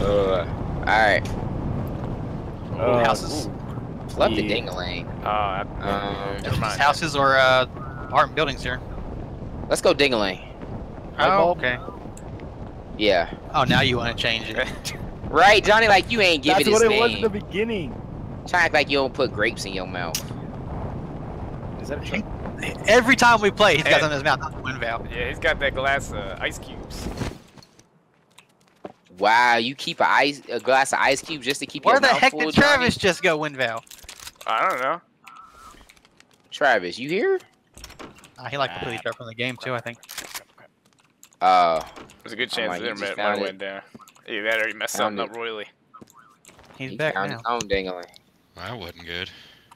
Alright. Houses. Fluff the ding-a-ling. Never mind. Houses or apartment buildings here. Let's go ding-a-ling. Oh, okay. Yeah. Oh, now you want to change it. Right, Johnny, like you ain't giving That's his what it was name. in the beginning. Try to act like you don't put grapes in your mouth. Is that a truck? Every time we play, he's got something in his mouth. Wind valve. Yeah, he's got that glass ice cubes. Wow, you keep a glass of ice cubes just to keep Where your the mouth heck full, did Johnny? Travis just go, wind valve? I don't know. Travis, you here? He like completely dropped from the game too, I think. There's a good chance like, the you just internet found might it. went down. Yeah, that already messed Found something up royally. He's he back found now. his own ding-a-ling. That wasn't good.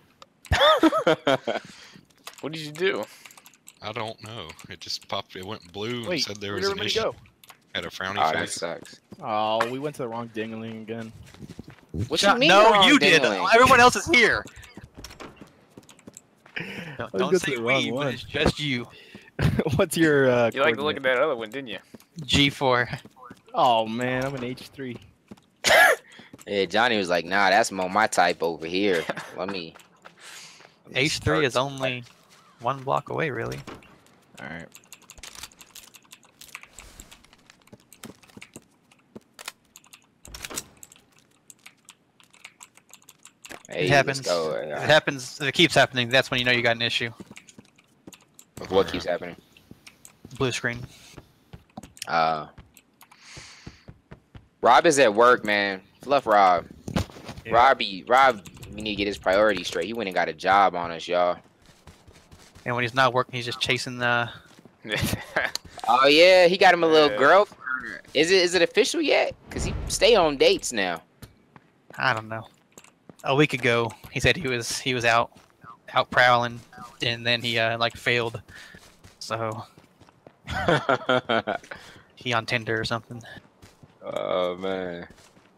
What did you do? I don't know. It just popped. It went blue and Wait, said there where'd was an everybody issue. go? Had a frowny Oh, that face. sucks. Oh, we went to the wrong dingling again. What you mean? No, wrong you did. ding-a-ling? Everyone else is here. Let's Don't go to say the wrong we, one. but it's just you. What's your You like to look at that other one, didn't you? G4. Oh man, I'm an H3. Yeah, Johnny was like, nah, that's more my type over here. Let me H3 is only 1 block away, really. Alright. Hey, It happens. let's go. If it happens, if it keeps happening, that's when you know you got an issue. What keeps happening? Blue screen. Rob is at work, man. Fluff Rob. Yeah. Rob, we need to get his priorities straight. He went and got a job on us, y'all. And when he's not working, he's just chasing the. Oh yeah, he got him a little Yeah. girl. Is it official yet? Cause he stay on dates now. I don't know. A week ago, he said he was out prowling, and then he like failed. So he on Tinder or something. Oh man.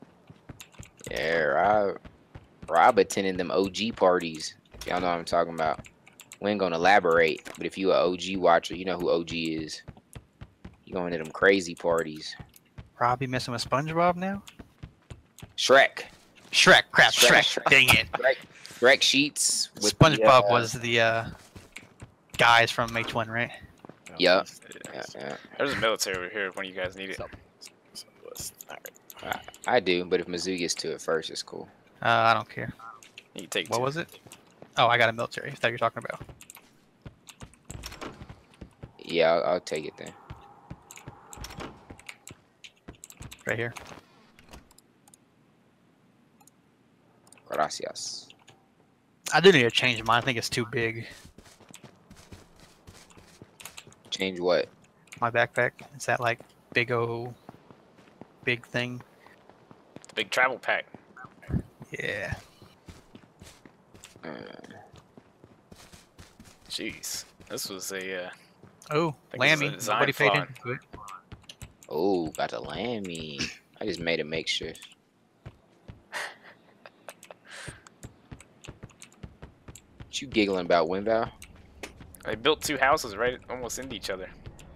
Yeah, Rob attending them OG parties. If y'all know what I'm talking about. We ain't gonna elaborate, but if you a OG watcher, you know who OG is. You going to them crazy parties. Robbie messing with SpongeBob now? Shrek. Shrek, crap, Shrek, Shrek. Shrek. Dang it. Shrek sheets. With SpongeBob the, was the guys from H1, right? Yup. Yeah. Yeah. There's a military over here if one of you guys need it. I do, but if Mizzou gets to it first, it's cool. I don't care. You can take What two. was it? Oh, I got a military. I thought you were talking about. Yeah, I'll take it then. Right here. Gracias. I do need to change mine. I think it's too big. Change what? My backpack. It's that like big thing. The big travel pack. Yeah. Jeez. This was a Oh, think this is a Lammy. design Nobody paid flaw. into it. Oh, got the lammy. I just made a makeshift. What you giggling about, Winval? they built two houses right almost into each other.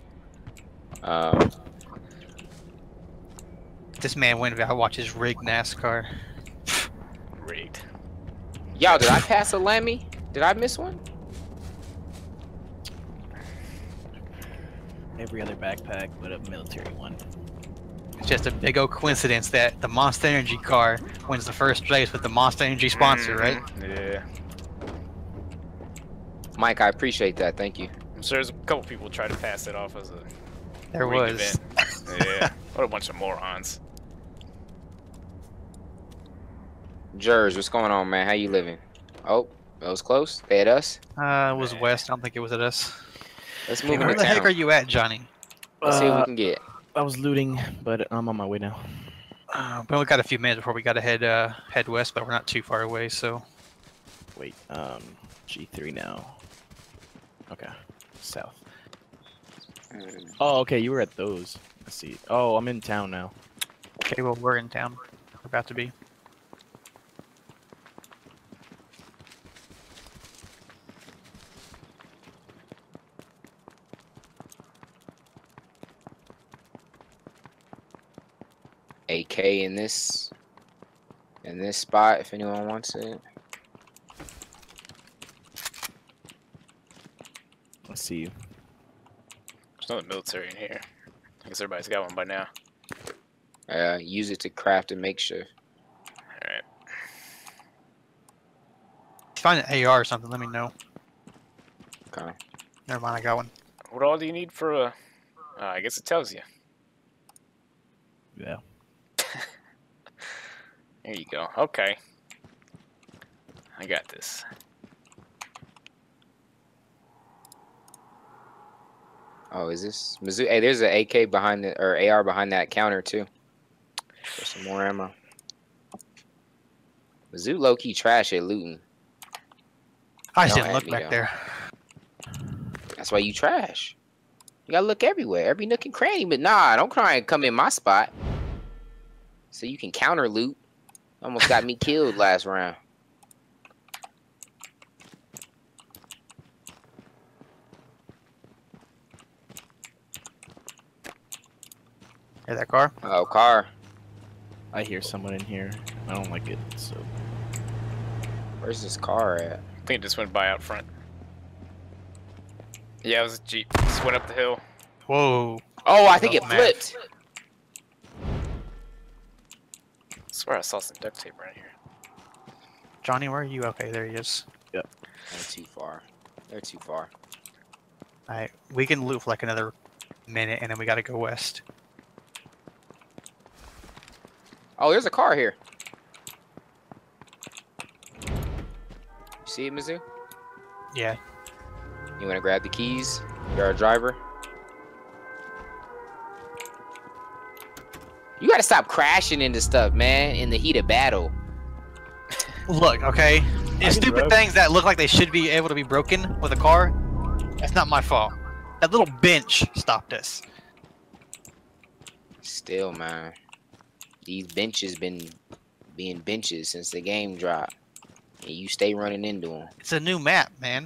This man went I watches rigged NASCAR. Rigged. Y'all, did I pass a lammy? Did I miss one? Every other backpack but a military one. It's just a big old coincidence that the Monster Energy car wins the first race with the Monster Energy sponsor, right? Yeah. Mike, I appreciate that. Thank you. I'm sure there's a couple people try to pass it off as a There rigged was. event. Yeah. What a bunch of morons. Jers, what's going on, man? How you living? Oh, that was close. They at us. It was West. I don't think it was at us. Let's Hey, move where into the heck town. are you at, Johnny? Let's see what we can get. I was looting, but I'm on my way now. But we got a few minutes before we got to head west, but we're not too far away, so. Wait, G3 now. Okay, south. Oh, okay, you were at those. Let's see. Oh, I'm in town now. Okay, well, we're in town. We're about to be. AK in this spot if anyone wants it. Let's see. There's no military in here. I guess everybody's got one by now. Use it to craft a makeshift. Alright. If you find an AR or something, let me know. Okay. Never mind, I got one. What all do you need for a... I guess it tells you. Yeah. There you go. Okay. I got this. Oh, is this Mizzou? Hey, there's an AK behind the or AR behind that counter too. For some more ammo. Mizzou low key trash at looting. I just Don't didn't at look me, back though. there. That's why you trash. You gotta look everywhere, every nook and cranny. But nah, don't try and come in my spot. So you can counter loot. Almost got me killed last round. Hear that car? Oh, car. I hear someone in here. I don't like it, so. Where's this car at? I think it just went by out front. Yeah, it was a Jeep. Just went up the hill. Whoa. Oh, I think Oh, it man. flipped. I swear I saw some duct tape right here. Johnny, where are you? Okay, there he is. They're too far. They're too far. Alright, we can loot for like another minute and then we gotta go west. Oh, there's a car here. You see it, Mizzou? Yeah. You wanna grab the keys? You're our driver. You gotta stop crashing into stuff, man, in the heat of battle. Look, okay? can It's stupid drive. things that look like they should be able to be broken with a car. That's not my fault. That little bench stopped us. Still, man. These benches been being benches since the game dropped. And you stay running into them. It's a new map, man.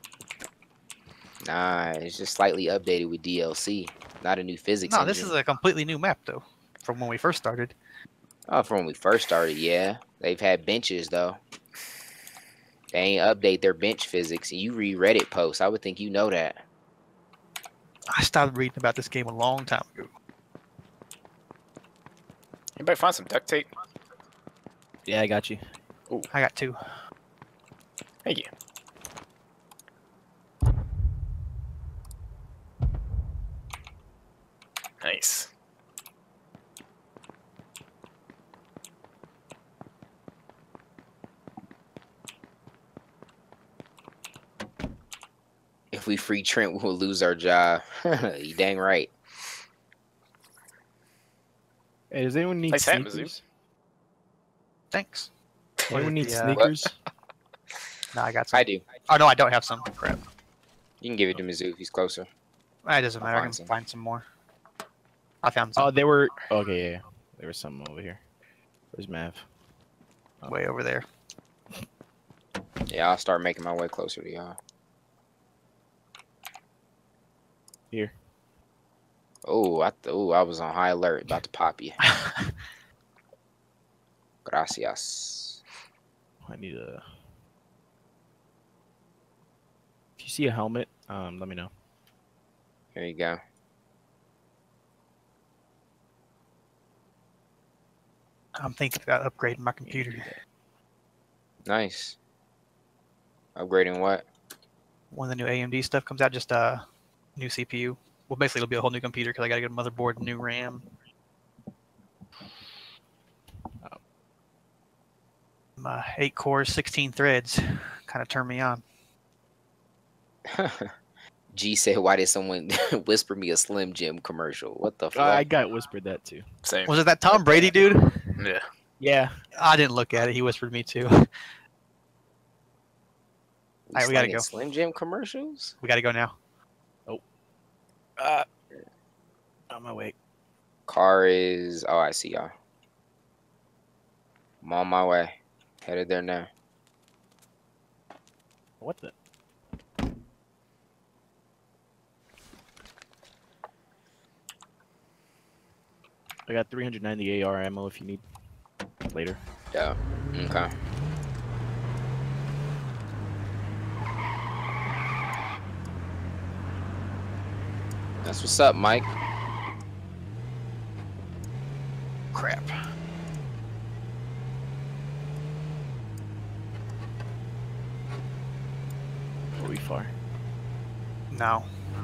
Nah, it's just slightly updated with DLC. Not a new physics No, engine. this is a completely new map, though, from when we first started. Oh, from when we first started, yeah. They've had benches, though. They ain't update their bench physics. And you read Reddit posts. I would think you know that. I stopped reading about this game a long time ago. Anybody find some duct tape? Yeah, I got you. I got two. Thank you. Nice. If we free Trent, we'll lose our job. You dang right. Hey, does anyone need Nice hat, Mizzou. sneakers? Thanks. Anyone need The, sneakers? No, I got some. I do. Oh, no, I don't have some. Crap. You can give it to Mizzou if he's closer. It doesn't I'll matter. I find can some. find some more. I found some Oh, they were. Okay, yeah. There was some over here. Where's Mav? way over there. Yeah, I'll start making my way closer to y'all. Here. Oh, I was on high alert, about to pop you. Gracias. I need a. If you see a helmet, let me know. Here you go. I'm thinking about upgrading my computer. Nice. Upgrading what? When the new AMD stuff comes out, just a new CPU. Well, basically, it'll be a whole new computer because I got to get a motherboard, new RAM. My 8 cores, 16 threads, kind of turned me on. G said, "Why did someone whisper me a Slim Jim commercial? What the fuck?" I got whispered that too. Same. Was it that Tom Brady dude? Yeah. Yeah. I didn't look at it. He whispered me too. Alright, we gotta slinging go. Slim Jim commercials. We got to go now. On my way. Car is. Oh, I see y'all. I'm on my way. Headed there now. What the? I got 390 AR ammo if you need later. Yeah. Okay. That's what's up, Mike. Crap. Are we far? No.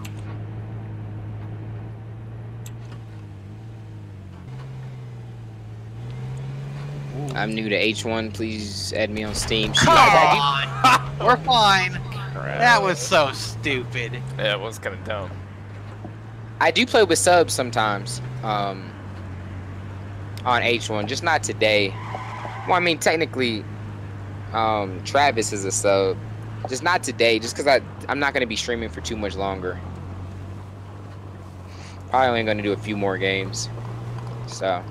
I'm new to H1. Please add me on Steam. Come on! We're fine. Crap. That was so stupid. Yeah, it was kind of dumb. I do play with subs sometimes. On H1, just not today. Well, I mean, technically, Travis is a sub. Just not today, just because I'm not going to be streaming for too much longer. Probably only going to do a few more games. So.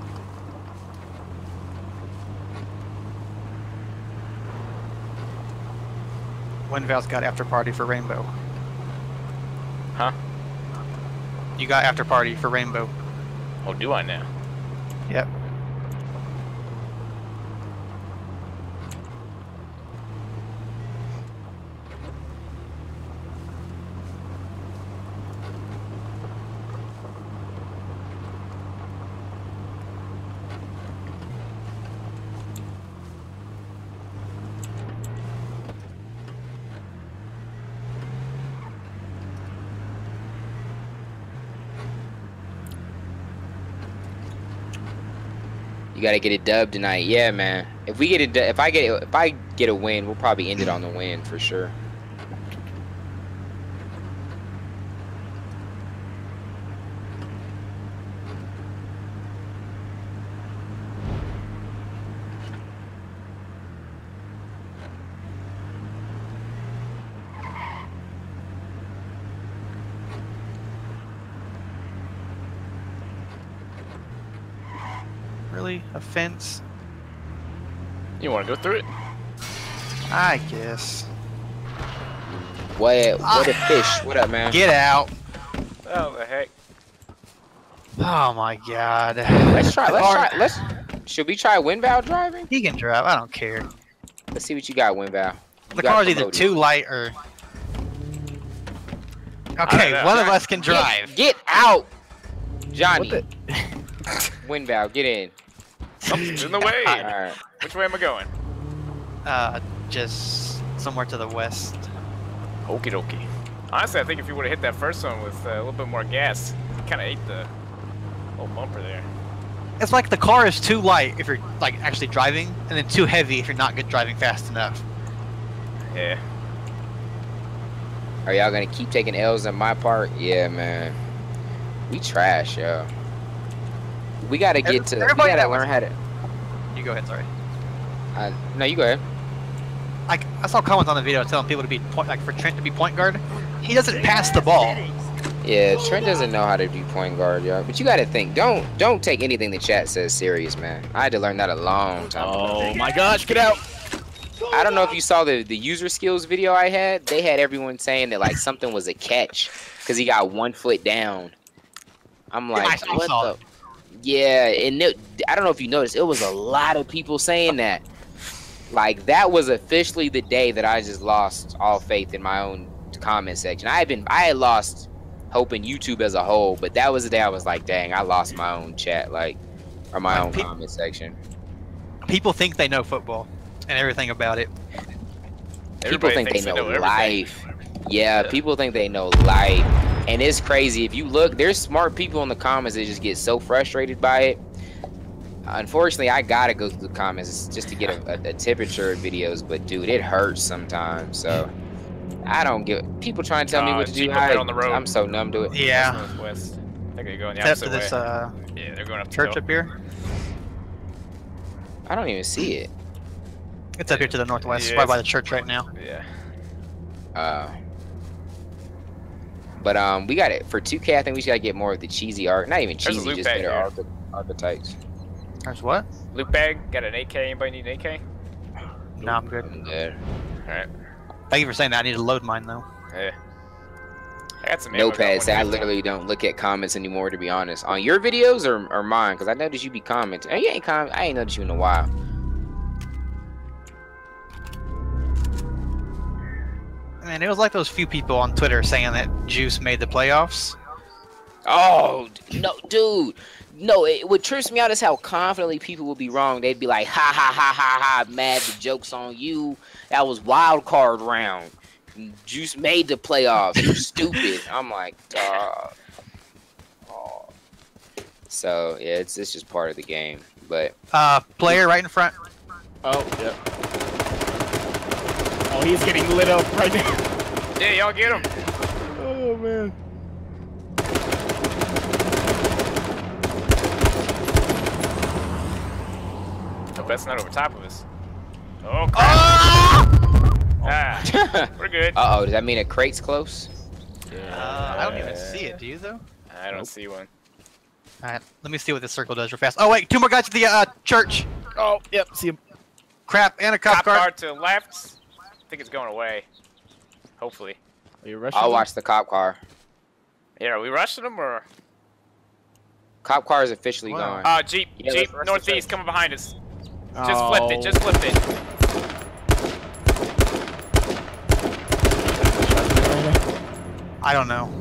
Winval's got after party for Rainbow. Huh? You got after party for Rainbow. Oh, do I now? Yep. You gotta get a dub tonight, yeah, man. If we get if I get a win, we'll probably end it on the win for sure. Really? A fence? You want to go through it? I guess. What a fish? What up, man? Get out. Oh, the heck. Oh my god. Let's try. Should we try Winval driving? He can drive. I don't care. Let's see what you got, Winval. The car's either too light or. Okay, know. one of us can drive. Get out, Johnny. What Winval, get in. Something's in the way. All right. Which way am I going? Just somewhere to the west. Okie dokie. Honestly, I think if you would have hit that first one with a little bit more gas, you kind of ate the whole bumper there. It's like the car is too light if you're like actually driving, and then too heavy if you're not good driving fast enough. Yeah. Are y'all gonna keep taking L's on my part? Yeah, man. We trash, yo. We gotta get to. We gotta learn how to. You go ahead, sorry. No, you go ahead. Like I saw comments on the video telling people to be for Trent to be point guard. He doesn't pass the ball. Yeah, Trent doesn't know how to be point guard, yo. But you gotta think. Don't take anything the chat says serious, man. I had to learn that a long time ago. Oh my gosh, get out! I don't know if you saw the user skills video I had. They had everyone saying that like something was a catch because he got 1 foot down. I'm like, I what saw the? it. Yeah, and I don't know if you noticed, it was a lot of people saying that. Like that was officially the day that I just lost all faith in my own comment section. I had lost hope in YouTube as a whole, but that was the day I was like, dang, I lost my own chat, like, or my own comment section. People think they know football and everything about it. People think they know life. Yeah, people think they know life. And it's crazy. If you look, there's smart people in the comments that just get so frustrated by it. Unfortunately, I gotta go through the comments just to get a temperature of videos. But dude, it hurts sometimes. So I don't give people trying to tell me what to do. On the road. I'm so numb to it. Yeah. Northwest. I think they're going the Except opposite for way. this Yeah, they're going up the church hill. up here. I don't even see it. It's up here to the northwest, Yeah, right by the church right now. Yeah. But we got it for 2K. I think we just gotta get more of the cheesy art. Not even There's a cheesy, loot just bag better here. archetypes. There's what? Loot bag. Got an AK. Anybody need an AK? No, I'm good. I'm good. Alright. Thank you for saying that. I need to load mine though. Yeah. got some ammo, got Notepad say I 150. literally don't look at comments anymore, to be honest. On your videos or mine? Because I noticed you be commenting. Oh, you ain't comment. I ain't noticed you in a while. And it was like those few people on Twitter saying that Juice made the playoffs. Oh no, dude. No, what trips me out is how confidently people will be wrong. They'd be like, ha ha ha ha ha, mad, the joke's on you. That was wild card round. Juice made the playoffs. You're stupid. I'm like, dog. Oh. So yeah, it's just part of the game. But Player right in front. Oh, yeah. Oh, he's getting lit up right now. Yeah, y'all get him. Oh, man. Hope that's not over top of us. Oh, crap. Ah, we're good. uh-oh, does that mean a crate's close? I don't even see it. Do you though? I don't see one. Alright, let me see what this circle does real fast. Oh wait, 2 more guys at the church. Oh, yep, see him. Crap, and a cop Cop car. car to the left. I think it's going away. Hopefully. Are you rushing? I'll watch the cop car. Yeah, are we rushing them or? Cop car is officially Wow. gone. Jeep, Yeah, Jeep, let's rush the northeast, church. coming behind us. Just flipped it, just flipped it. I don't know.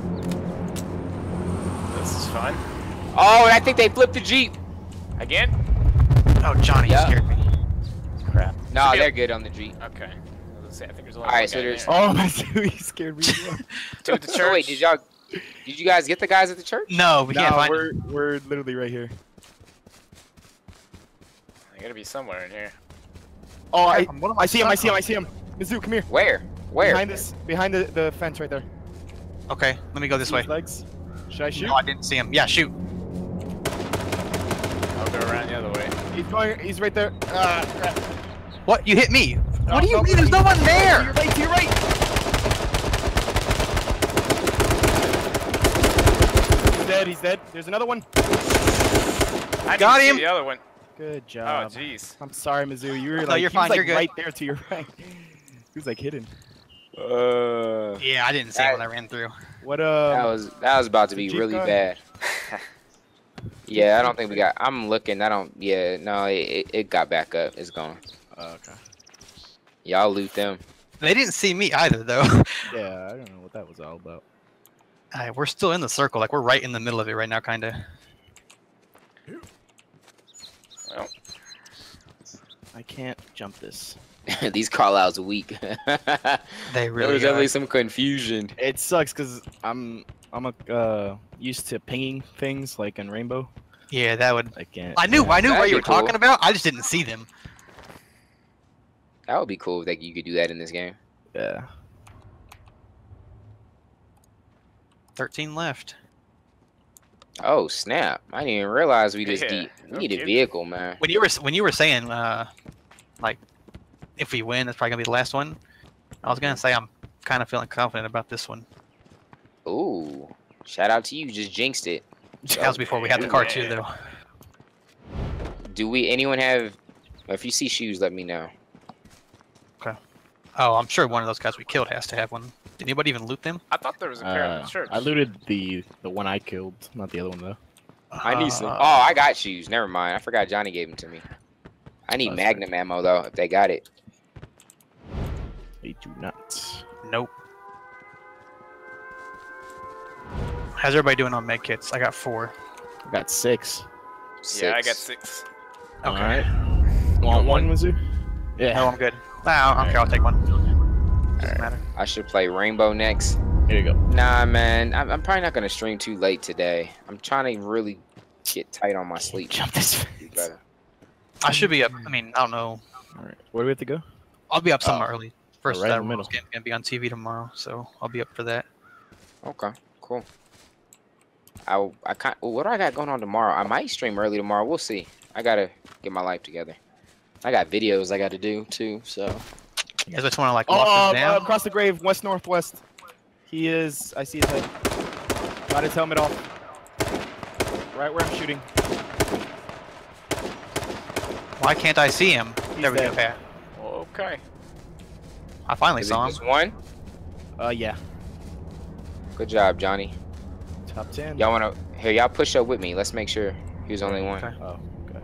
This is fun. Oh, I think they flipped the Jeep. Again? Oh, Johnny, Yeah. you scared me. Crap. No, Should be- they're good on the Jeep. Okay. Let's see, I think there's only All right, one so guy there's- there. Oh, my dude, he scared me. Two at the church. So wait, did you guys get the guys at the church? No, we can't No, find him. we're literally right here. They gotta be somewhere in here. Oh, What am I see him, I see him, stuck I see him. Mizzou, come here. Where? Behind the fence right there. on? Okay, let me go this See way. his legs? Should I shoot? No, I didn't see him. Yeah, shoot. I'll go around the other way. He's right there. Crap. What? You hit me. No, What do you no, mean? There's no one To your there. right, to your right. He's dead. There's another one. I Got didn't see him. the other one. Good Oh, job. jeez. I'm sorry, Mizzou. You were No, like, you're he was, fine, like, you're good. right there to your right. He was like hidden. Yeah, I didn't see him when I ran through. What that was about to be Jeep really guy? bad. Yeah, I don't think we got. I'm looking. I don't. Yeah, no, it got back up. It's gone. Okay. Y'all loot them. They didn't see me either, though. Yeah, I don't know what that was all about. We're still in the circle. Like we're right in the middle of it right now, kind of. Well, I can't jump this. These call outs are weak. They There really was are. definitely some confusion. It sucks because I'm used to pinging things like in Rainbow. Yeah, that would. I can't. I knew yeah. what That'd you be were talking cool. about. I just didn't see them. That would be cool if you could do that in this game. Yeah. 13 left. Oh snap! I didn't even realize we just Yeah, we no need a kidding. vehicle, man. When you were saying like if we win, that's probably gonna be the last one. I was gonna say I'm kind of feeling confident about this one. Ooh, shout out to you! Just jinxed it. That was before we had the car too, Yeah. though. Do anyone have? If you see shoes, let me know. Oh, I'm sure one of those guys we killed has to have one. Did anybody even loot them? I thought there was a pair in the church. I looted the one I killed, not the other one though. I need some. Uh, Oh, I got shoes. Never mind. I forgot Johnny gave them to me. I need That's Magnum ammo though. If they got it. They do not. Nope. How's everybody doing on med kits? I got 4. I got 6. Yeah, I got Six. 6. Okay. Alright. Want one, Mizzou? Yeah. No, I'm good. Nah, okay, I'll take one. Doesn't matter. I should play Rainbow next. Here you go. Nah, man. I'm probably not gonna stream too late today. I'm trying to really get tight on my sleep. Jump this Do fence. better. I should be up. I mean, I don't know. Alright. Where do we have to go? I'll be up somewhere early. First, right in that the middle. World's game gonna be on TV tomorrow, so I'll be up for that. Okay, cool. I can't. What do I got going on tomorrow? I might stream early tomorrow. We'll see. I gotta get my life together. I got videos I got to do too. So You guys just want to like lock them down? Across the grave, west northwest. He is. I see his head. Got his helmet off. Right where I'm shooting. Why can't I see him? He's There we go. dead. Okay. Okay. I finally is it saw him. just one? Yeah. Good job, Johnny. Top 10. Y'all wanna here? Y'all push up with me. Let's make sure he was only one. Okay. Oh, okay.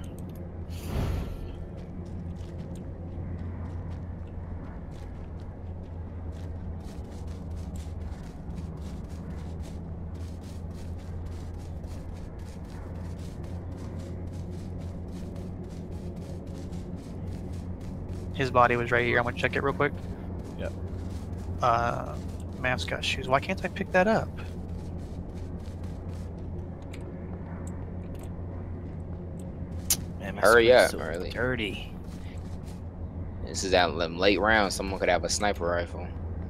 His body was right here. I'm gonna check it real quick. Yep. Mav's got shoes. Why can't I pick that up? Man, my Hurry screen's up, so early. dirty. This is out them late rounds. Someone could have a sniper rifle.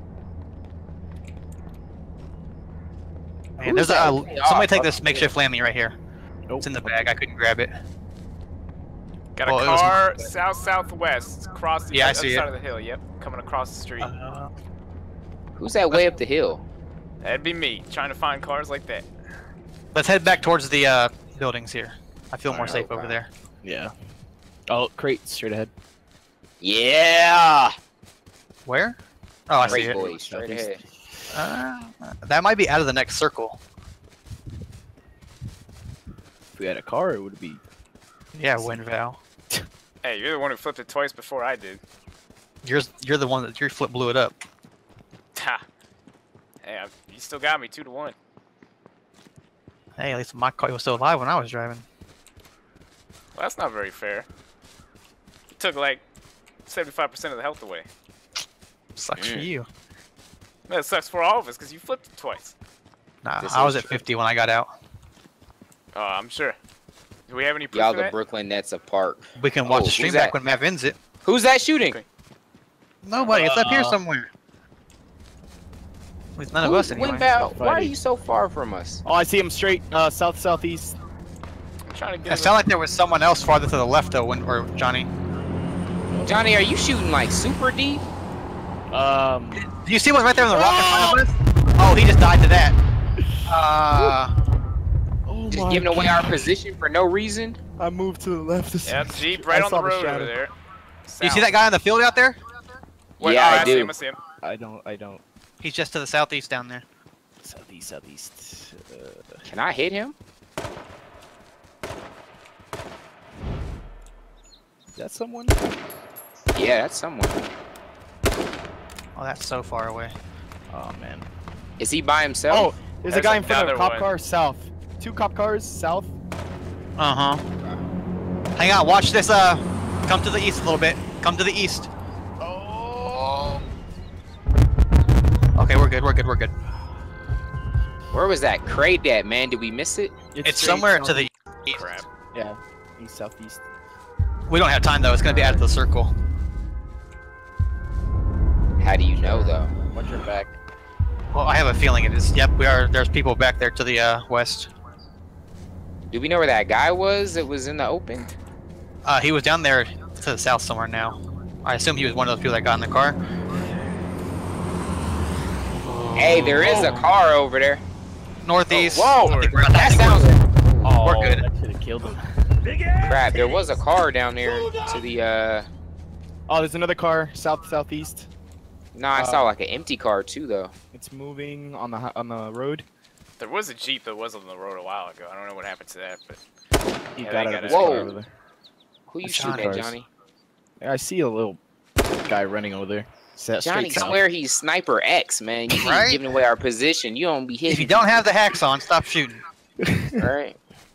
Man, Who's there's a that? somebody take Oh, this makeshift Lammy right here. Nope. It's in the bag. I couldn't grab it. Got a Well, it was- car south-southwest, across the Yeah, I other see side it. of the hill. Yep, coming across the street. Who's that way up the hill? That'd be me, trying to find cars like that. Let's head back towards the buildings here. I feel more Alright, safe okay. over there. Yeah. Oh, crate straight ahead. Yeah. Where? Oh, I see Great it. boy, straight Southeast. ahead. That might be out of the next circle. If we had a car, it would be. Yeah, Winval. Hey, you're the one who flipped it twice before I did. You're the one that your flip blew it up. Ha. Hey, you still got me 2-1. Hey, at least my car was still alive when I was driving. Well, that's not very fair. You took like 75% of the health away. Sucks for you. That sucks for all of us because you flipped it twice. Nah, This I was is at true. 50 when I got out. Oh, I'm sure. Do we have any proof Y'all of the that? Brooklyn Nets of Park. We can watch Oh, the stream who's back that? when Mav ends it. Who's that shooting? Okay. Nobody, it's up here somewhere. At least none of us anyway. Winval, why are you so far from us? Oh, I see him straight southeast. I'm trying to get It sounded like there was someone else farther to the left though, or Johnny. Johnny, are you shooting like super deep? Do you see what's right there on the rock in front of us? Oh, he just died to that. Oh Just my giving away God. our position for no reason? I moved to the left. Yeah, Jeep right I on saw the the road shadow. over there. You see that guy in the field out there? Wait, Yeah, oh, I see do. him, I see him. I don't. He's just to the southeast down there. Southeast. Can I hit him? Is that someone? Yeah, that's someone. Oh, that's so far away. Oh man. Is he by himself? Oh, there's a There's guy in front of a another cop one. car south. 2 cop cars south. Uh-huh. Hang on, watch this, come to the east a little bit. Come to the east. Oh. Okay, we're good, we're good, we're good. Where was that crate at, man? Did we miss it? It's straight somewhere south- to the east. Crap. Yeah, east southeast. We don't have time though, it's gonna be out of the circle. How do you know, though? Watch your back. Well, I have a feeling it is. Yep, we are. There's people back there to the west. Do we know where that guy was that was in the open? He was down there to the south somewhere now. I assume he was one of those people that got in the car. Hey, there is a car over there. Northeast. Oh, I whoa! think we're- I That think sounds Oh, We're good. That should have killed him. crap. There was a car down there to the Oh, there's another car southeast. No, I saw like an empty car too, though. It's moving on the road. There was a Jeep that was on the road a while ago. I don't know what happened to that, but He Yeah, got they out got of his it. car Whoa. over there. Who you That's shooting at, cars. Johnny? I see a little guy running over there. Johnny, Straight south. swear he's Sniper X, man. You keep Right? giving away our position. You don't be hitting. If you don't have the hacks on, stop shooting. Right?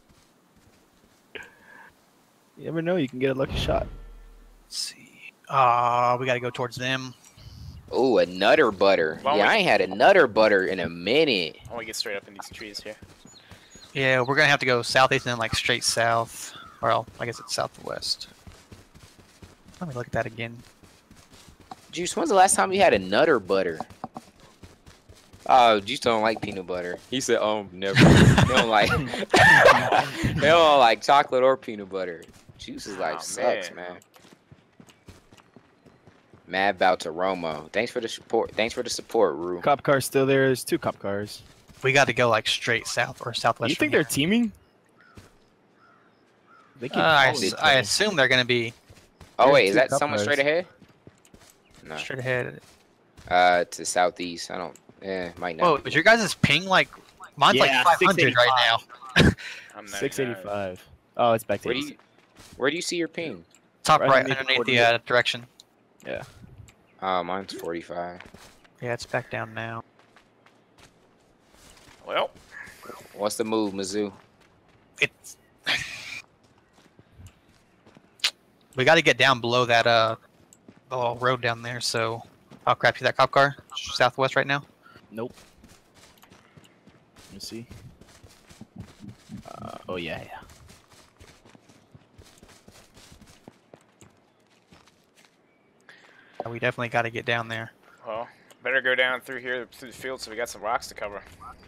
You never know, you can get a lucky shot. Let's see. We gotta go towards them. Oh, a Nutter Butter. Why don't Yeah, we- I ain't had a Nutter Butter in a minute. I want to get straight up in these trees here. Yeah, we're gonna have to go southeast and then like straight south. Well, I guess it's southwest. Let me look at that again. Juice, when's the last time you had a Nutter Butter? Oh, Juice don't like peanut butter. He said, "Oh, never." He don't like. He don't like chocolate or peanut butter. Juice's life Oh, sucks, man. Mad about to Romo. Thanks for the support. Thanks for the support, Rue. Cop car's still there. There's 2 cop cars. We got to go like straight south or southwest. You from think they're here. teaming? They keep I calling each I other. assume they're gonna be Oh wait, There's is 2 that cop someone cars. straight ahead? No. straight ahead. To southeast. I don't. Yeah, might Whoa, not. is your guys' ping like? Mine's Yeah, like 500 right now. I'm 685. Oh, it's back to Where do 86. where do you see your ping? Top Right right, underneath underneath the 48. direction. Yeah. Mine's 45. Yeah, it's back down now. Well, What's the move, Mizzou? It's. We got to get down below that the little road down there. So, oh crap! See that cop car southwest right now? Nope. Let me see. Oh yeah. Yeah, we definitely got to get down there. well, better go down through here through the field so we got some rocks to cover.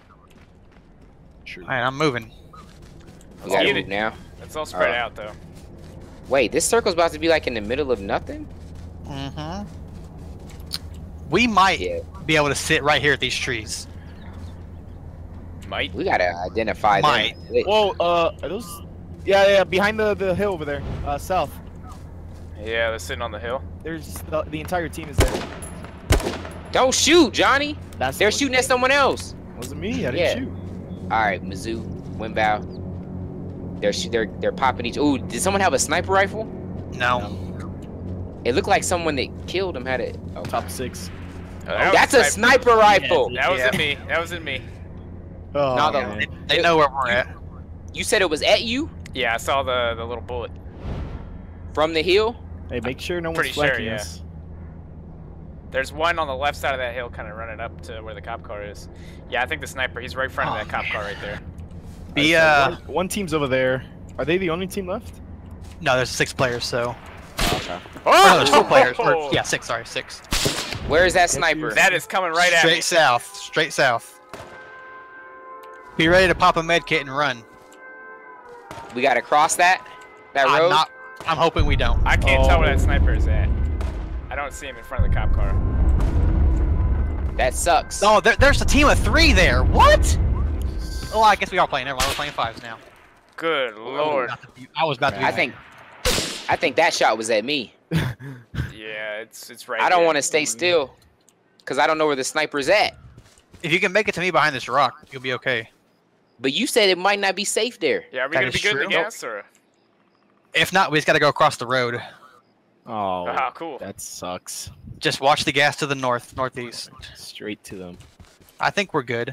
True. All right, I'm moving. We gotta Get move it. now. It's all spread Alright. out though. Wait, this circle's about to be like in the middle of nothing? Mm-hmm. We might Yeah. be able to sit right here at these trees. Might. We gotta identify Might. them. Wait, Whoa, are those? Yeah, behind the hill over there, south. Yeah, they're sitting on the hill. There's the entire team is there. don't shoot, Johnny! That's They're shooting at someone else. Wasn't me. I didn't Yeah. shoot. Alright, Mizzou, Wimbow. They're popping each. Ooh, did someone have a sniper rifle? No. It looked like someone that killed him had it. Oh, Top 6. That that's a was sniper rifle. That was Yeah. in me. That was in me. Oh, No, the- man. They know where we're at. You said it was at you Yeah, I saw the little bullet. from the hill? Hey, make sure no one's Pretty sure, flanking yeah. us. There's one on the left side of that hill, kind of running up to where the cop car is. Yeah, I think the sniper. He's right in front of Oh, that cop car right there. Be Alright, so one team's over there. Are they the only team left? no, there's 6 players. So Okay. oh, no, there's 4 players. Or, yeah, 6. Sorry, 6. Where is that sniper? That is coming right at me. Straight south. Straight south. Be ready to pop a med kit and run. We gotta cross that road? I'm hoping we don't. I can't tell where Oh. that sniper is at. I don't see him in front of the cop car. That sucks. No, there's a team of 3 there. What? Oh, I guess we are playing. Never mind. We're playing 5s now. Good lord. I was about to be. I think that shot was at me. Yeah, it's right. I don't here. want to stay still, cause I don't know where the sniper's at. If you can make it to me behind this rock, you'll be okay. But you said it might not be safe there. Yeah, are we That gonna is be good in the true. gas or? If not, we just got to go across the road. Oh, Ah, cool. that sucks. Just watch the gas to the northeast. Straight to them. I think we're good.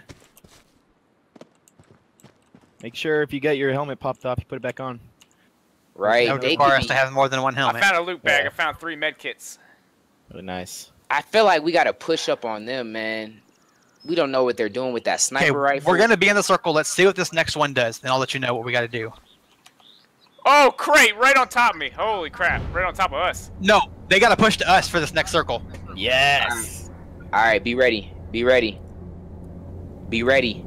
Make sure if you get your helmet popped off, you put it back on. Right? That would They require could us be- to have more than one I helmet. found a loot bag. Yeah. I found 3 med kits. Really nice. I feel like we gotta push up on them, man. We don't know what they're doing with that Okay, sniper rifle. we're gonna be in the circle. Let's see what this next one does, then I'll let you know what we got to do. Oh, crate! Right on top of me. Holy crap! Right on top of us. No, they got to push to us for this next circle. Yes. All right, be ready. Be ready. Be ready.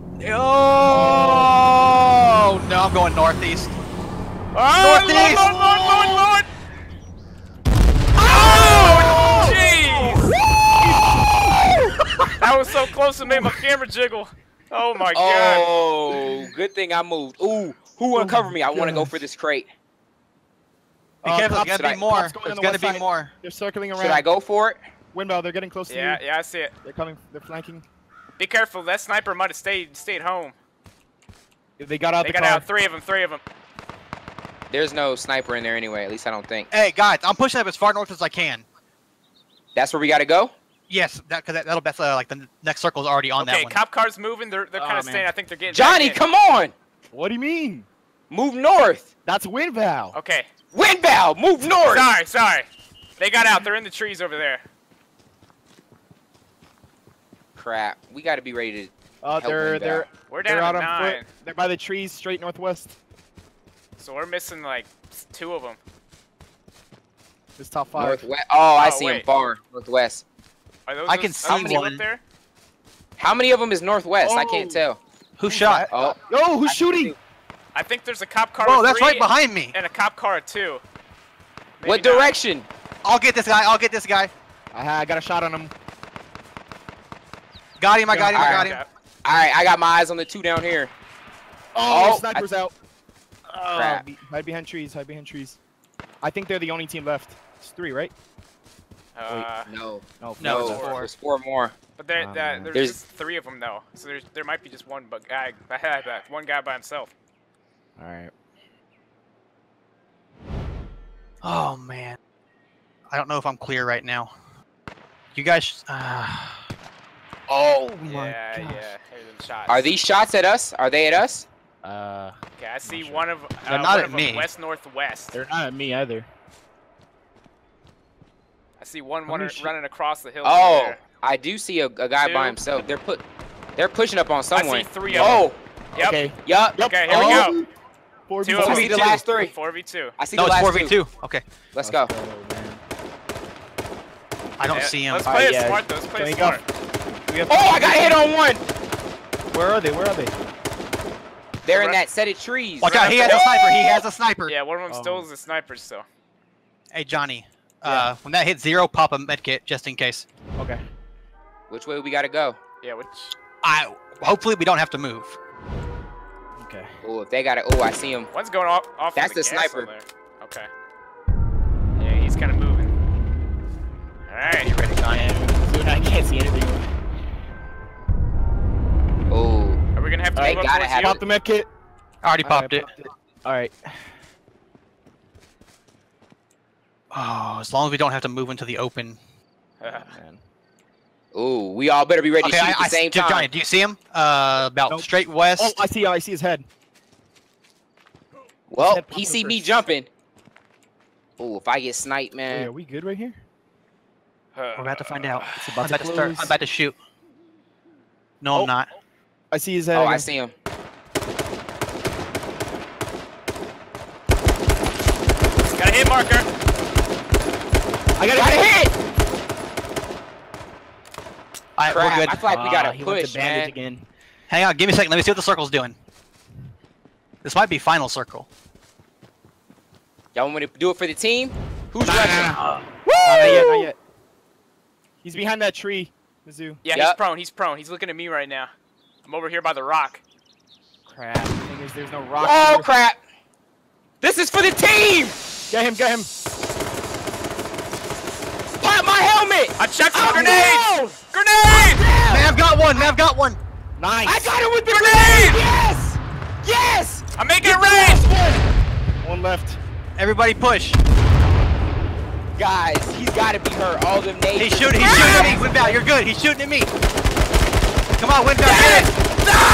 Oh no, I'm going northeast. Oh, Northeast! Lord! Oh, jeez! That was so close to made my camera jiggle. Oh my god. Oh, good thing I moved. Ooh, who wanna cover me? I want to go for this crate. Be careful, cops- there's gonna be more. cops going There's on the gonna west be side. more. They're circling around. Should I go for it? Windbow, they're getting close to Yeah, you. yeah, I see it. They're coming. They're flanking. Be careful. That sniper might have stayed home. They got out They the got car. out 3 of them. There's no sniper in there anyway. At least I don't think. Hey guys, I'm pushing up as far north as I can. That's where we gotta go. Yes, that'll that's like the next circle's already on that Okay, one. cop cars moving. They're kind Oh, of man. staying. I think they're getting. Johnny, back in. come on. What do you mean? Move north. That's Windbow. Okay. Windbow, move north. Sorry. They got out. They're in the trees over there. Crap. We gotta be ready to. Help They're Windbow. We're they're down out to on 9. foot. They're by the trees, straight northwest. So we're missing like 2 of them. This top 5. Northwest. Oh, I Oh, see him wait. far northwest. Are those I can how see many one. up there? How many of them is northwest? I can't Oh. tell. Who shot? Oh, Yo, who's shooting? I think there's a cop car. Whoa, with that's 3 right behind me. And a cop car at 2. Maybe what not. direction? I'll get this guy. I'll get this guy. I got a shot on him. Got him. I got him. I got Okay. him. All right, I got my eyes on the 2 down here. Oh, Oh, sniper's out. Oh, Crap. hide behind trees. Hide behind trees. I think they're the only team left. It's 3, right? No. No, No, No. it's 4. There's 4 more. But there's There's- just 3 of them though. So there might be just one one guy by himself. All right. Oh man, I don't know if I'm clear right now. You guys. Oh my Yeah, gosh. yeah. Here's them shots. Are these shots at us? Are they at us? Okay, I see sure. one of They're not one at of them me. west northwest. They're not at me either. I see one many sh- running across the hill. Oh, there. I do see a guy by 2. himself. They're pushing up on someone. I see 3 of Oh, them. Yep. Okay. yup. Okay, here we go. 4v2. 2 of I them. see the last 3. 4v2. I see No, the it's last 4v2. Okay, Let's go. man. I don't Yeah, see him. Let's Alright, play it yeah. smart though. Let's play Can it we go? smart. We have Oh, I got hit on one. Where are they? Where are they? They're in that set of trees. Watch out! He has a sniper. He has a sniper. Yeah, one of them Oh. still is a sniper still. Hey Johnny, Yeah. when that hits 0, pop a medkit just in case. Okay. Which way we gotta go? Yeah, which Hopefully we don't have to move. Okay. Oh, if they gotta. Oh, I see him. one's going off. That's of the gas sniper. on there. Okay. Yeah, he's kind of moving. All right, you ready? Dude, I can't see anything. Oh, Are we gonna have to They move up gotta towards have you? Pop the med kit. I already popped it. All right. Oh, as long as we don't have to move into the open. Man. oh, we all better be ready to Okay, shoot at the same time. Johnny, do you see him? About Nope. straight west. Oh, I see his head. Well, That he popped see me first. jumping. Oh, if I get sniped, Hey, man. are we good right here? We're about to find out. It's I'm about about to start. close. I'm about to shoot. No, Oh. I'm not. I see his head. Oh, I again. see him. Got a hit marker. I got Got a a hit. hit! All right, Crap, we're good. I feel like we gotta He went to push, bandage man. again. Hang on, give me a second. Let me see what the circle's doing. This might be final circle. Y'all want me to do it for the team? Who's Nah, rushing? nah, Not yet, not yet. He's behind that tree, Mizzou. Yeah, Yup. he's prone. He's prone. He's looking at me right now. I'm over here by the rock. Crap. The thing is, there's no rock. Oh, here. crap! This is for the team! Get him, get him. Pop my helmet! I checked for Oh, grenades. no! Grenade! Nav got one. Nav got one. Nice. I got it with the Grenade! grenade! Yes! Yes! I'm making it rain. One left. Everybody push. Guys, he's gotta be hurt. All them nades. He's shooting. He's shooting at me. Windbound, you're good. He's shooting at me. Come on, Windbound. Get it.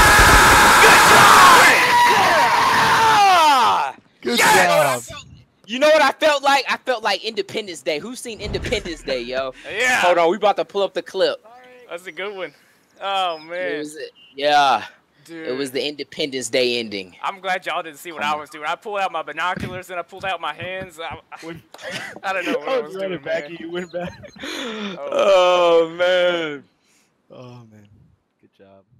Ah! Good Yes! job. You know what I felt like? I felt like Independence Day. Who's seen Independence Day, yo? Yeah. Hold on, we about to pull up the clip. That's a good one. Oh It man, was, yeah, dude. it was the Independence Day ending. I'm glad y'all didn't see what I was doing. I pulled out my binoculars and I pulled out my hands. I don't know what I was running doing, back. man. You went back. Oh man. Oh man. Good job.